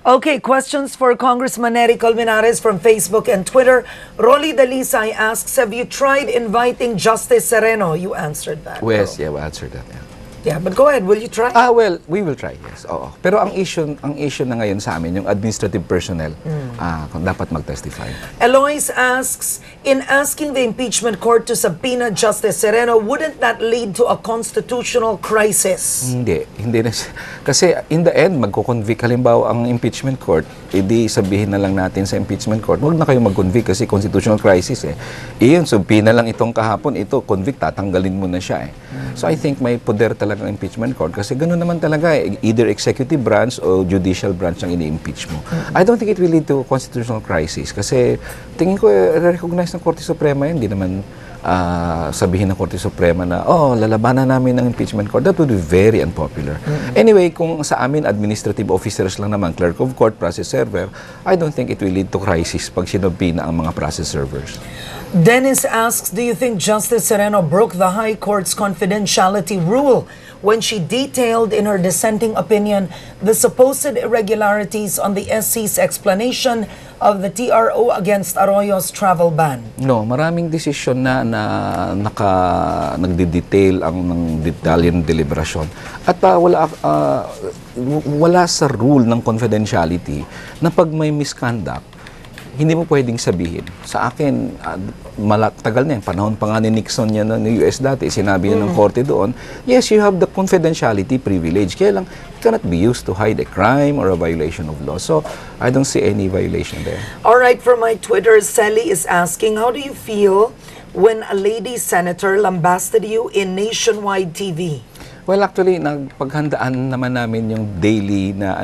Okay, questions for Congressman Neri Colmenares from Facebook and Twitter. Rolly Dalisay asks, have you tried inviting Justice Sereno? You answered that. Yes, yeah, we answered that. Yeah. Yeah, but go ahead, will you try? Well, we will try, yes. Oo. Pero ang issue na ngayon sa amin, yung administrative personnel, kung dapat mag-testify. Eloise asks, in asking the impeachment court to subpoena Justice Sereno, wouldn't that lead to a constitutional crisis? Hindi na. Kasi in the end, magko-convict halimbawa ang impeachment court, edi sabihin na lang natin sa impeachment court, huwag na kayo mag-convict kasi constitutional crisis eh. Iyon, subpoena lang itong kahapon, ito, convict, tatanggalin mo na siya eh. So I think may poder talaga ang impeachment court kasi ganoon naman talaga eh, either executive branch o judicial branch ang ini-impeach mo. I don't think it will lead to constitutional crisis kasi tingin ko recognize ng Korte Suprema yun, hindi naman sabihin ng Korte Suprema na lalabanan namin ng impeachment court. That would be very unpopular. Anyway, kung sa amin administrative officers lang naman, clerk of court, process server, I don't think it will lead to crisis pag sinubina ang mga process servers. Dennis asks, do you think Justice Sereno broke the High Court's confidentiality rule when she detailed in her dissenting opinion the supposed irregularities on the SC's explanation of the TRO against Arroyo's travel ban? No, maraming desisyon na nagde-detail ang ng detalye ng deliberasyon. At wala sa rule ng confidentiality na pag may misconduct, hindi mo pwedeng sabihin. Sa akin, tagal na yan. Panahon pa nga ni Nixon yan ng US dati. Sinabi niya ng korte doon, yes, you have the confidentiality privilege. Kaya lang, it cannot be used to hide a crime or a violation of law. So, I don't see any violation there. All right, from my Twitter, Sally is asking, how do you feel when a lady senator lambasted you in nationwide TV? Well, actually, nagpaghandaan naman namin yung daily na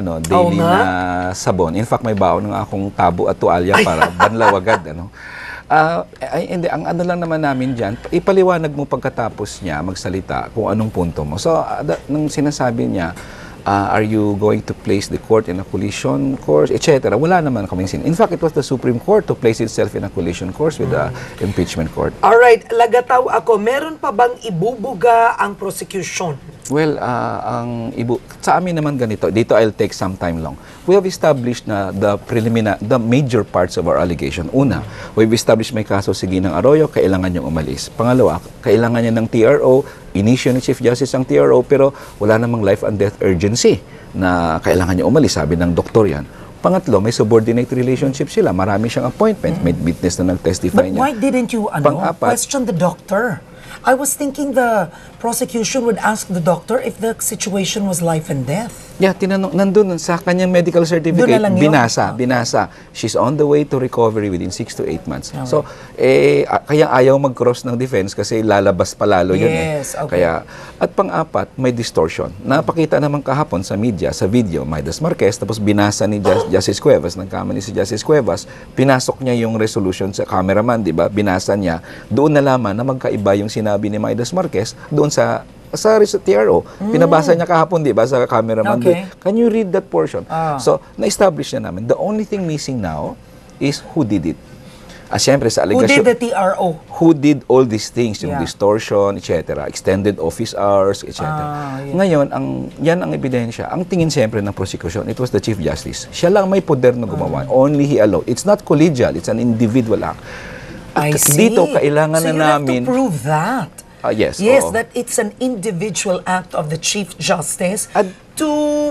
sabon. In fact, may baon ng akong tabo at tuwalya para banlaw agad. Hindi, ang lang naman namin dyan, ipaliwanag mo pagkatapos niya magsalita kung anong punto mo. So, nung sinasabi niya, are you going to place the court in a collision course, etc. Wala naman kaming sin. In fact, it was the Supreme Court to place itself in a collision course with the impeachment court. All right, lagataw ako, meron pa bang ibubuga ang prosecution? Well, sa amin naman ganito, dito I'll take some time long. We have established na the major parts of our allegation. Una, we've established may kaso si Ginang Arroyo, kailangan niyang umalis. Pangalawa, kailangan niya ng TRO, inisyo ni Chief Justice ang TRO, pero wala namang life and death urgency na kailangan niya umalis, sabi ng doktor yan. Pangatlo, may subordinate relationship sila. Marami siyang appointment, may witness na nag-testify niya. But why didn't you question the doctor? I was thinking the prosecution would ask the doctor if the situation was life and death. Yeah, nandun sa kanyang medical certificate, binasa. She's on the way to recovery within 6 to 8 months. Okay. So, kaya ayaw mag-cross ng defense kasi lalabas palalo yun. Yes, okay. Kaya, at pang-apat, may distortion. Napakita naman kahapon sa media, sa video, Maidas Marquez, tapos binasa ni Justice Cuevas, nagkamali si Justice Cuevas, pinasok niya yung resolution sa cameraman, di ba? Binasa niya. Doon nalaman na magkaiba yung sinabi ni Maidas Marquez doon sa TRO. Pinabasa niya kahapon, di ba, sa cameraman. Okay. Can you read that portion? So, na-establish na namin. The only thing missing now is who did it. Siyempre, sa allegation, who did the TRO? Who did all these things, yung distortion, etc., extended office hours, etc. Ngayon, yan ang ebidensya. Ang tingin siyempre ng prosecution, it was the Chief Justice. Siya lang may poder na gumawa. Only he allowed. It's not collegial. It's an individual act. I see. Dito, kailangan na namin... So you have to prove that. Yes, that it's an individual act of the Chief Justice to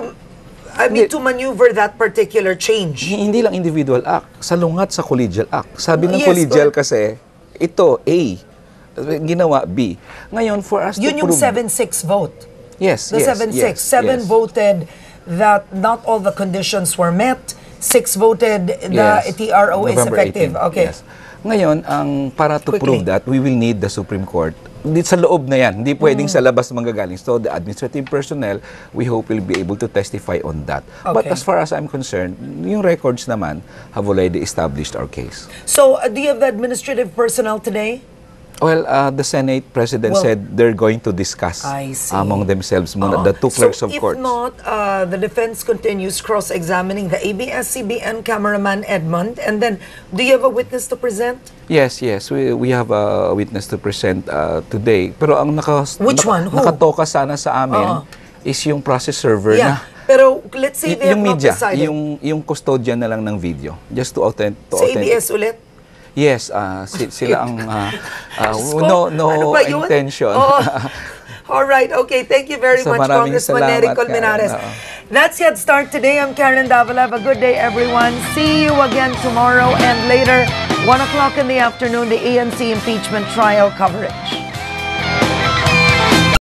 maneuver that particular change. Hindi lang individual act, salungat sa collegial act. Sabi ng collegial kasi, ito, A, ginawa B. Ngayon, for us to prove... Yun yung 7-6 vote. Yes, the 7-6. 7 voted that not all the conditions were met. 6 voted the TRO is effective. 18, okay. Yes. Ngayon, para to prove that, we will need the Supreme Court. Sa loob na yan, hindi pwedeng sa labas manggagaling. So, the administrative personnel, we hope will be able to testify on that. Okay. But as far as I'm concerned, yung records naman have already established our case. So, do you have the administrative personnel today? Well, the Senate President said they're going to discuss among themselves muna, the two clerks of court. So if not, the defense continues cross-examining the ABS-CBN cameraman Edmund, and then, do you have a witness to present? Yes, we have a witness to present today. Pero ang Which one? Who? nakatoka sana sa amin is yung process server na Pero let's say they have yung not media, decided. yung custodian na lang ng video, just to Sa ABS ulit? Yes, sila ang no Ano ba yun? intention. Oo. All right. Okay. Thank you very much, maraming Congressman Neri salamat, Colmenares. Karen. That's Headstart today. I'm Karen Davila. Have a good day, everyone. See you again tomorrow and later, 1 o'clock in the afternoon, the ANC impeachment trial coverage.